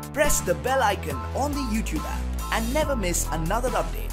Press the bell icon on the YouTube app and never miss another update.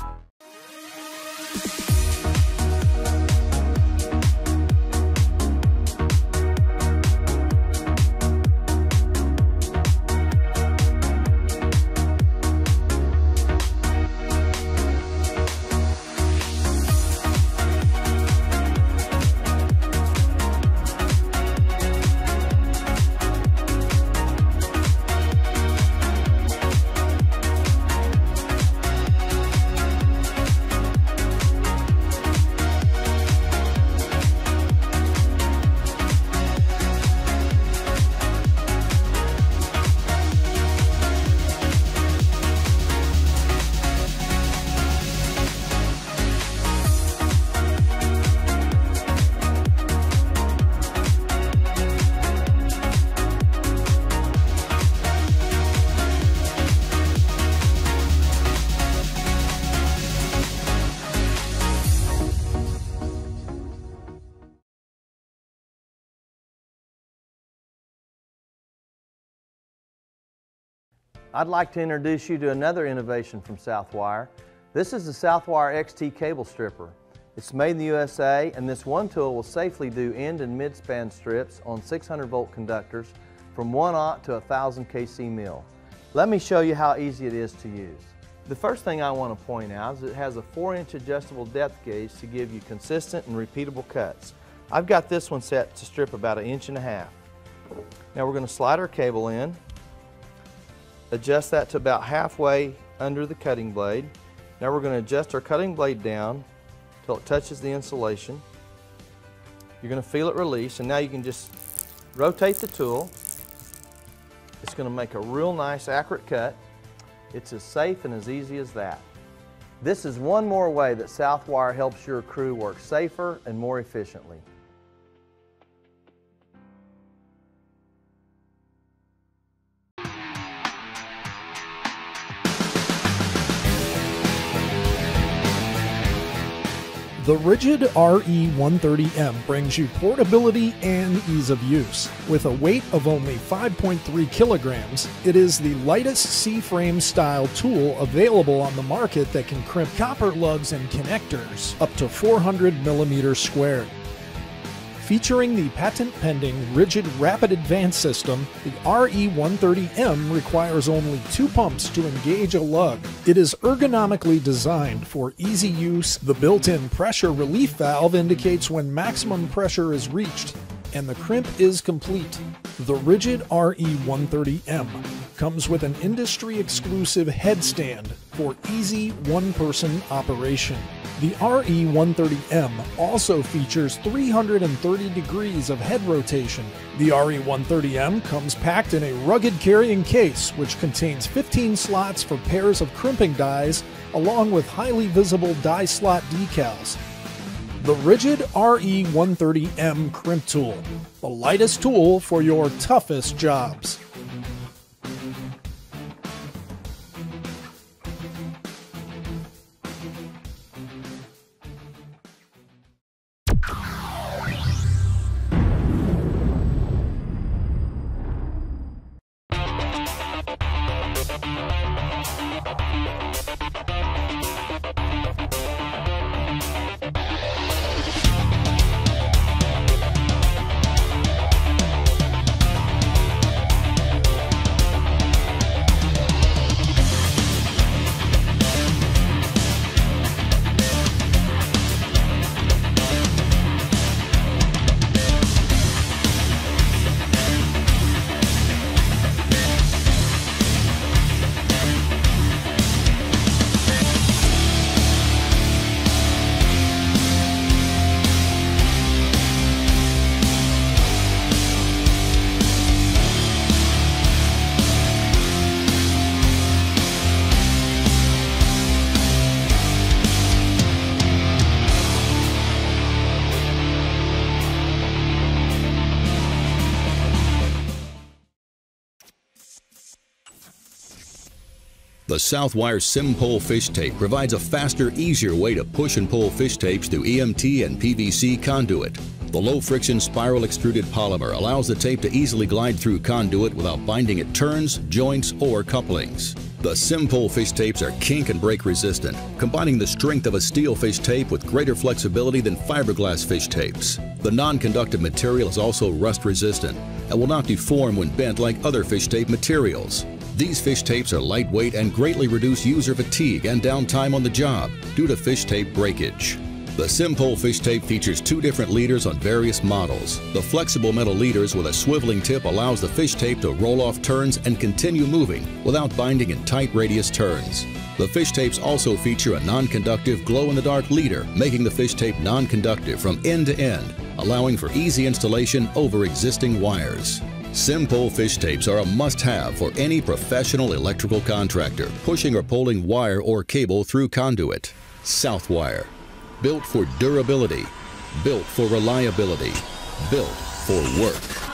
I'd like to introduce you to another innovation from Southwire. This is the Southwire XT cable stripper. It's made in the USA, and this one tool will safely do end and mid-span strips on 600-volt conductors from 1/0 to 1,000 kc mil. Let me show you how easy it is to use. The first thing I want to point out is it has a 4-inch adjustable depth gauge to give you consistent and repeatable cuts. I've got this one set to strip about 1.5 inches. Now we're going to slide our cable in. Adjust that to about halfway under the cutting blade. Now we're going to adjust our cutting blade down until it touches the insulation. You're going to feel it release, and now you can just rotate the tool. It's going to make a real nice accurate cut. It's as safe and as easy as that. This is one more way that Southwire helps your crew work safer and more efficiently. The Ridgid RE130M brings you portability and ease of use. With a weight of only 5.3 kilograms, it is the lightest C-frame style tool available on the market that can crimp copper lugs and connectors up to 400 millimeters squared. Featuring the patent-pending Ridgid Rapid Advance system, the RE130M requires only 2 pumps to engage a lug. It is ergonomically designed for easy use. The built-in pressure relief valve indicates when maximum pressure is reached, and the crimp is complete. The Ridgid RE130M comes with an industry-exclusive headstand for easy one-person operation. The RE130M also features 330 degrees of head rotation. The RE130M comes packed in a rugged carrying case which contains 15 slots for pairs of crimping dies along with highly visible die slot decals. The Ridgid RE130M Crimp Tool, the lightest tool for your toughest jobs. The Southwire SimPole fish tape provides a faster, easier way to push and pull fish tapes through EMT and PVC conduit. The low-friction spiral extruded polymer allows the tape to easily glide through conduit without binding at turns, joints, or couplings. The Sim-Pole fish tapes are kink and break resistant, combining the strength of a steel fish tape with greater flexibility than fiberglass fish tapes. The non-conductive material is also rust resistant and will not deform when bent like other fish tape materials. These fish tapes are lightweight and greatly reduce user fatigue and downtime on the job due to fish tape breakage. The Sim-Pole fish tape features 2 different leaders on various models. The flexible metal leaders with a swiveling tip allows the fish tape to roll off turns and continue moving without binding in tight radius turns. The fish tapes also feature a non-conductive glow-in-the-dark leader, making the fish tape non-conductive from end to end, allowing for easy installation over existing wires. Sim-Pole fish tapes are a must-have for any professional electrical contractor pushing or pulling wire or cable through conduit. Southwire. Built for durability, built for reliability, built for work.